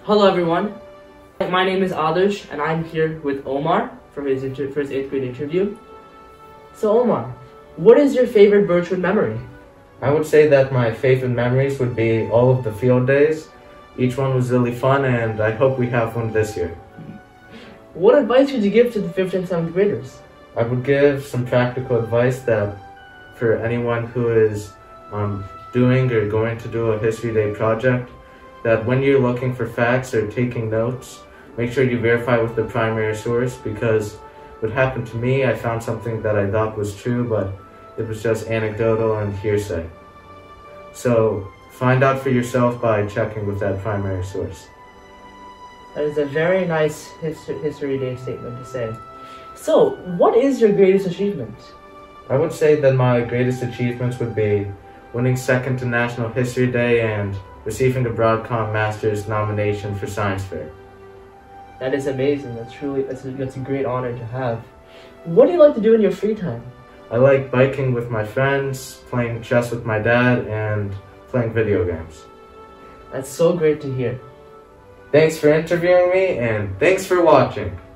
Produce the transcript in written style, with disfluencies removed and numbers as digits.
Hello everyone, my name is Adarsh and I'm here with Omar for his 8th grade interview. So Omar, what is your favorite Birchwood memory? I would say that my favorite memories would be all of the field days. Each one was really fun and I hope we have one this year. What advice would you give to the 5th and 7th graders? I would give some practical advice that for anyone who is doing or going to do a History Day project, that when you're looking for facts or taking notes, make sure you verify with the primary source, because what happened to me, I found something that I thought was true, but it was just anecdotal and hearsay. So find out for yourself by checking with that primary source. That is a very nice History Day statement to say. So, what is your greatest achievement? I would say that my greatest achievements would be winning 2nd to National History Day and receiving a Broadcom Masters nomination for Science Fair. That is amazing. That's a great honor to have. What do you like to do in your free time? I like biking with my friends, playing chess with my dad, and playing video games. That's so great to hear. Thanks for interviewing me, and thanks for watching.